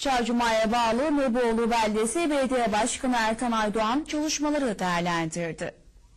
Çaycuma'ya bağlı Neboğlu Beldesi Belediye Başkanı Ertan Aydoğan çalışmaları değerlendirdi.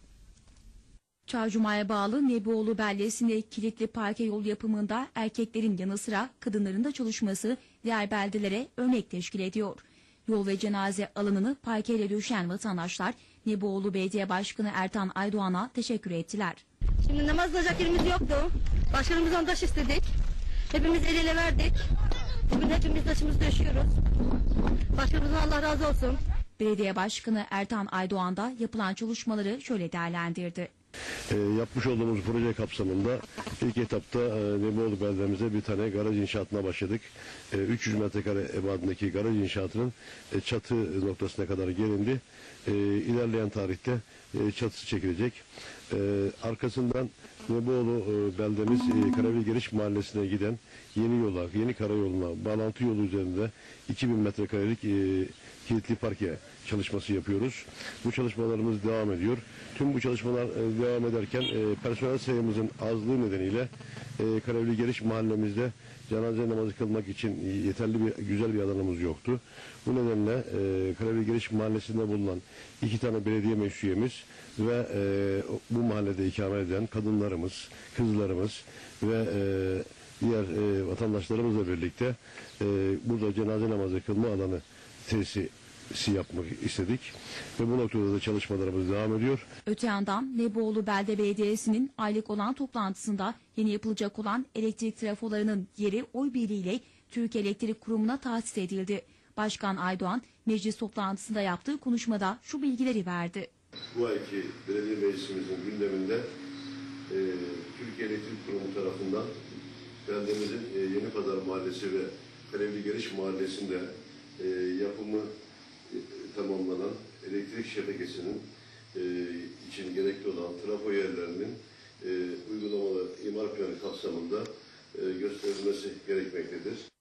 Çaycuma'ya bağlı Neboğlu Beldesi'nde kilitli parke yol yapımında erkeklerin yanı sıra kadınların da çalışması diğer beldelere örnek teşkil ediyor. Yol ve cenaze alanını parkeyle döşeyen vatandaşlar Neboğlu Belediye Başkanı Ertan Aydoğan'a teşekkür ettiler. Şimdi namaz kılacak yerimiz yoktu. Başkanımızdan taş istedik. Hepimiz el ele verdik. Bugün hepimiz taşımızı döşüyoruz. Başkanımızdan Allah razı olsun. Belediye Başkanı Ertan Aydoğan da yapılan çalışmaları şöyle değerlendirdi. Yapmış olduğumuz proje kapsamında ilk etapta Neboğlu beldemize bir tane garaj inşaatına başladık. 300 metrekare ebadındaki garaj inşaatının çatı noktasına kadar gelindi. İlerleyen tarihte çatısı çekilecek. Arkasından Neboğlu beldemiz Karabelgeriş Mahallesi'ne giden yeni yola, yeni karayoluna, bağlantı yolu üzerinde 2000 metrekarelik kilitli parke çalışması yapıyoruz. Bu çalışmalarımız devam ediyor. Tüm bu çalışmalar devam ederken personel sayımızın azlığı nedeniyle Karabelgeriş mahallemizde cenaze namazı kılmak için yeterli güzel bir alanımız yoktu. Bu nedenle Karabelgeriş mahallesinde bulunan 2 tane belediye meclisiyemiz ve bu mahallede ikamet eden kadınlarımız, kızlarımız ve diğer vatandaşlarımızla birlikte burada cenaze namazı kılma alanı tesisi yapmak istedik ve bu noktada da çalışmalarımız devam ediyor. Öte yandan Neboğlu Belde Belediyesi'nin aylık olan toplantısında yeni yapılacak olan elektrik trafolarının yeri oy birliğiyle Türk Elektrik Kurumu'na tahsis edildi. Başkan Aydoğan meclis toplantısında yaptığı konuşmada şu bilgileri verdi. Bu ayki belediye meclisimizin gündeminde Türkiye Elektrik Kurumu tarafından beldemizin Yenipazar Mahallesi ve Karabelgeriş Mahallesi'nde yapımı tamamlanan elektrik şebekesinin için gerekli olan trafo yerlerinin uygulamalı imar planı kapsamında gösterilmesi gerekmektedir.